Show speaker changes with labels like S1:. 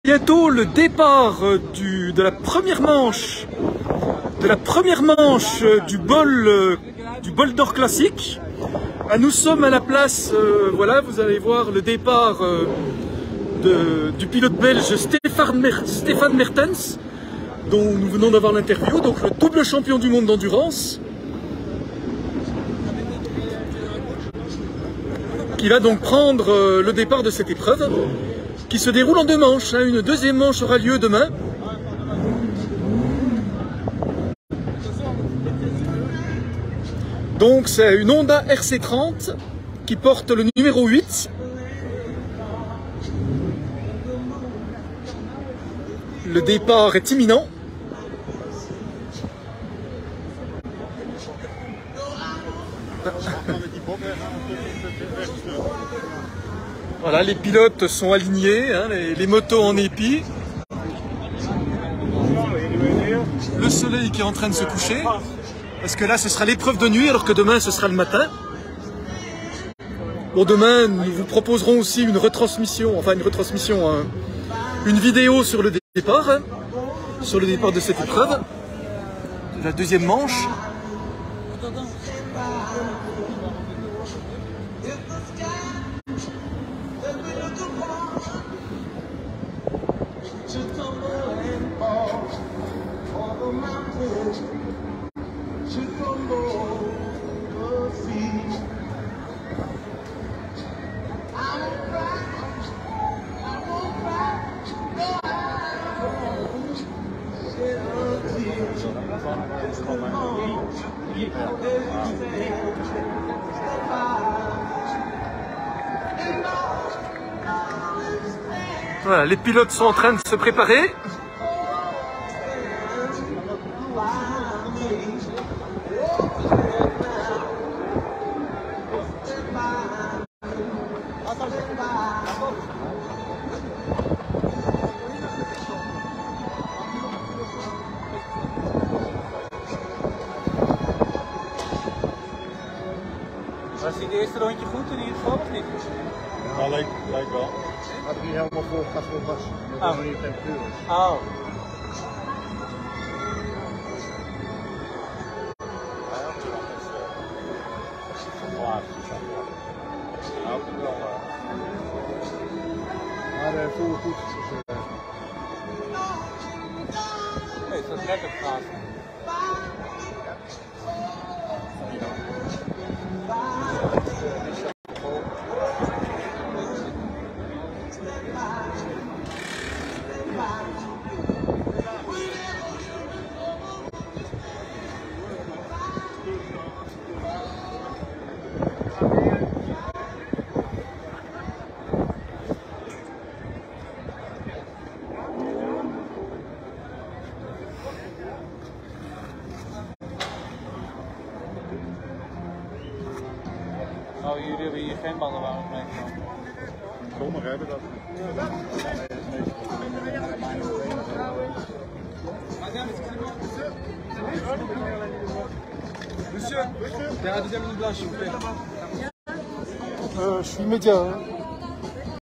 S1: Bientôt le départ de la première manche du bol d'or classique. Nous sommes à la place, voilà, vous allez voir le départ du pilote belge Stefan Mertens, dont nous venons d'avoir l'interview, donc le double champion du monde d'endurance, qui va donc prendre le départ de cette épreuve, qui se déroule en deux manches. Une deuxième manche aura lieu demain. Donc c'est une Honda RC30 qui porte le numéro 8. Le départ est imminent. Voilà, les pilotes sont alignés, hein, les motos en épi. Le soleil qui est en train de se coucher, parce que là ce sera l'épreuve de nuit alors que demain ce sera le matin. Bon, demain nous vous proposerons aussi une vidéo sur le départ, hein, sur le départ de cette épreuve, de la deuxième manche. Voilà, les pilotes sont en train de se préparer.
S2: Was het eerste rondje goed in ieder geval, of niet?
S3: Ja, lijkt wel. Had ik niet helemaal vol gas voor was. Omdat het niet temperatuur is.
S2: Oh.
S3: Maar voel goed.
S2: Nee, het was lekker gaas. Oh, jullie hebben hier geen ballenwagen meegenomen.
S3: Sommigen hebben dat.
S4: Monsieur, il y a un deuxième ligne blanche, s'il vous plaît.
S1: Je suis média. Hein.